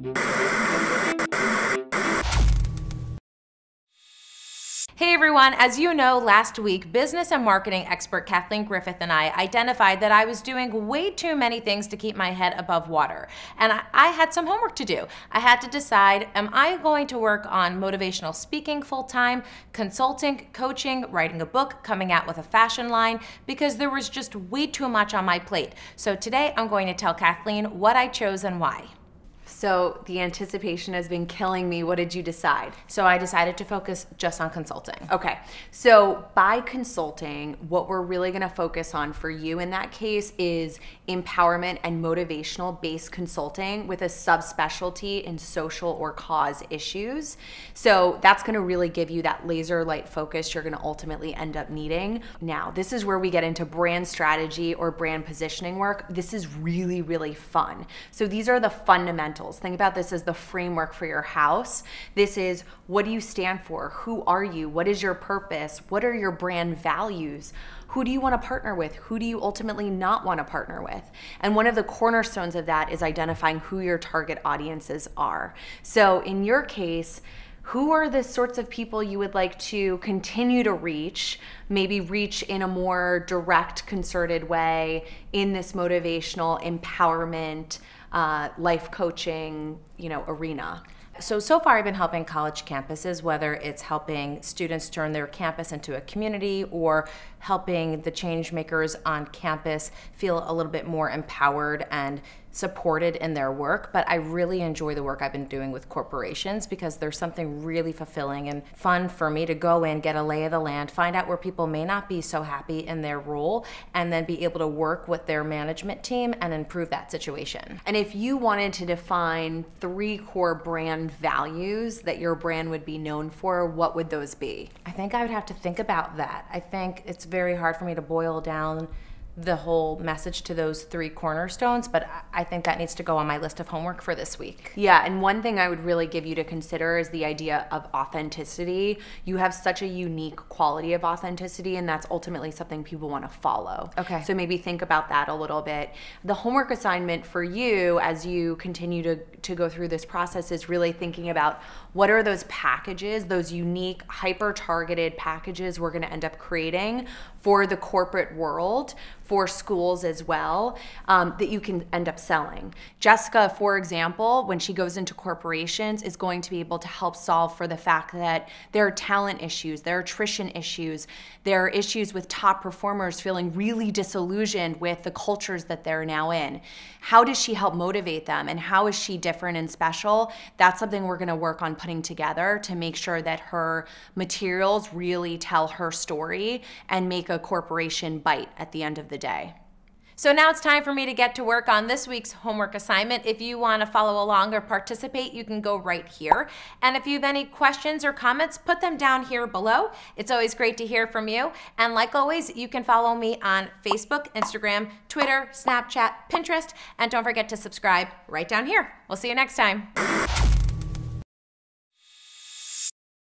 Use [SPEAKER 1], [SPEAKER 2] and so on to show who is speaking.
[SPEAKER 1] Hey everyone, as you know, last week, business and marketing expert Kathleen Griffith and I identified that I was doing way too many things to keep my head above water. And I had some homework to do. I had to decide, am I going to work on motivational speaking full-time, consulting, coaching, writing a book, coming out with a fashion line, because there was just way too much on my plate. So today I'm going to tell Kathleen what I chose and why.
[SPEAKER 2] So the anticipation has been killing me. What did you decide?
[SPEAKER 1] So I decided to focus just on consulting.
[SPEAKER 2] Okay, so by consulting, what we're really gonna focus on for you in that case is empowerment and motivational based consulting with a subspecialty in social or cause issues. So that's gonna really give you that laser light focus you're gonna ultimately end up needing. Now, this is where we get into brand strategy or brand positioning work. This is really, really fun. So these are the fundamentals. Think about this as the framework for your house. This is, what do you stand for? Who are you? What is your purpose? What are your brand values? Who do you want to partner with? Who do you ultimately not want to partner with? And one of the cornerstones of that is identifying who your target audiences are. So in your case, who are the sorts of people you would like to continue to reach, maybe reach in a more direct, concerted way in this motivational empowerment, life coaching, arena?
[SPEAKER 1] So far I've been helping college campuses, whether it's helping students turn their campus into a community or helping the change makers on campus feel a little bit more empowered and supported in their work. But I really enjoy the work I've been doing with corporations because there's something really fulfilling and fun for me to go in, get a lay of the land, find out where people may not be so happy in their role, and then be able to work with their management team and improve that situation.
[SPEAKER 2] And if you wanted to define 3 core brand values that your brand would be known for, what would those be?
[SPEAKER 1] I think I would have to think about that. I think it's very hard for me to boil down the whole message to those 3 cornerstones, but I think that needs to go on my list of homework for this week.
[SPEAKER 2] Yeah, and one thing I would really give you to consider is the idea of authenticity. You have such a unique quality of authenticity, and that's ultimately something people want to follow.
[SPEAKER 1] Okay.
[SPEAKER 2] So maybe think about that a little bit. The homework assignment for you as you continue to go through this process is really thinking about what are those packages, those unique, hyper-targeted packages we're gonna end up creating for the corporate world, for schools as well, that you can end up selling. Jessica, for example, when she goes into corporations, is going to be able to help solve for the fact that there are talent issues, there are attrition issues, there are issues with top performers feeling really disillusioned with the cultures that they're now in. How does she help motivate them, and how is she different and special? That's something we're gonna work on putting together to make sure that her materials really tell her story and make a corporation bite at the end of the day.
[SPEAKER 1] So now it's time for me to get to work on this week's homework assignment. If you want to follow along or participate, you can go right here. And if you have any questions or comments, put them down here below. It's always great to hear from you. And like always, you can follow me on Facebook, Instagram, Twitter, Snapchat, Pinterest, and don't forget to subscribe right down here. We'll see you next time.